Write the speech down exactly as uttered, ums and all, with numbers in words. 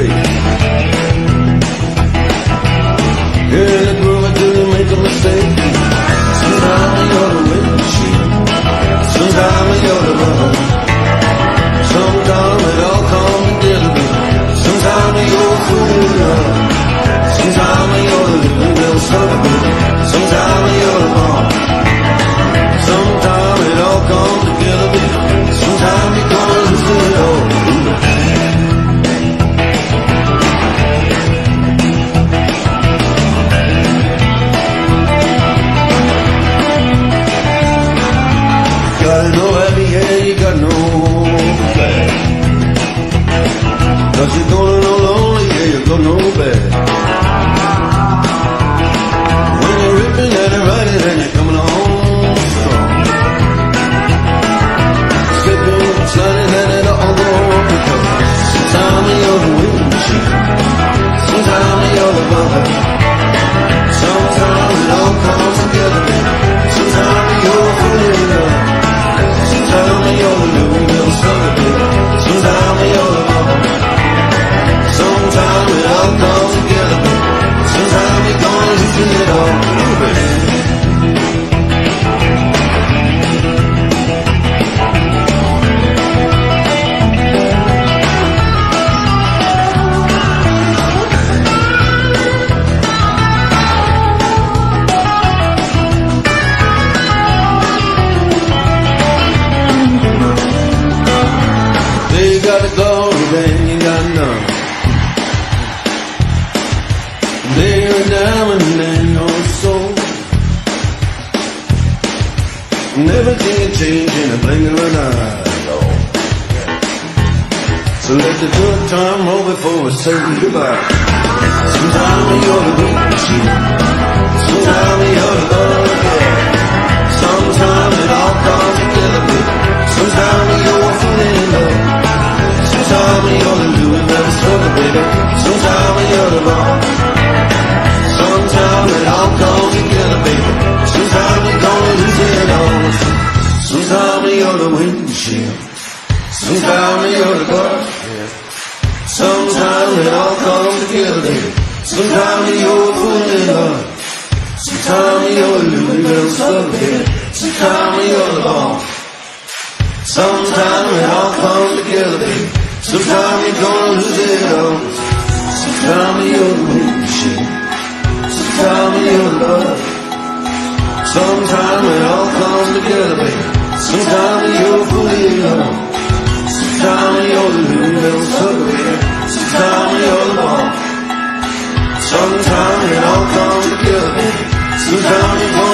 baby. You're in the groove until you make a mistake. Sometimes you're the windshield, sometimes you're the rubber. Sometimes it all comes together. Sometimes you're fooling love. Sometimes you're the living little son of a bitch. Sometimes you're the bomb. Sometimes it all comes together, baby. Sometimes you're gonna lose it all. Got no happy, yeah, you got no bad. Cause you're gonna know lonely, yeah, you're gonna know bad. When you're ripping and you're riding and you're coming home strong. Slipping, sliding and it all goes because sometimes you're the windshield, sometimes you're the bumper. Sometimes it all comes together, baby. Sometimes you're fooling love. Sometimes you're the living little son of a bitch. Sometimes you're the mama. Sometimes it all comes together, baby. Sometimes you're gonna lose it all, baby. You got the gold, then you got none. Then you're a diamond in your soul. And everything can change in a blink of an eye. So let the good time roll before it's saying goodbye. Sometimes you're the windshield, sometimes you're the butterfly. Sometimes it all comes together, baby. Sometimes you're falling in love. Sometimes you're the doing that struggle, baby. Sometimes you're the wrong. Sometimes it all comes together, baby. Sometimes you're gonna lose it all. Sometimes you're the windshield, sometimes you're the bus. Sometimes it all comes together, baby. Sometimes you're fooling love. Sometimes you're the doing that struggle, baby. Sometimes you're the wrong. Sometimes it all comes together, baby. Sometimes you're gonna lose it all. Sometimes you're the windshield, sometimes you're the bus. Sometimes it all comes together, baby. Sometimes you're fooling love. Sometimes you're the living little sucker, baby. Sometimes you're the bomb. Sometimes it all comes together, baby. Sometimes you're gonna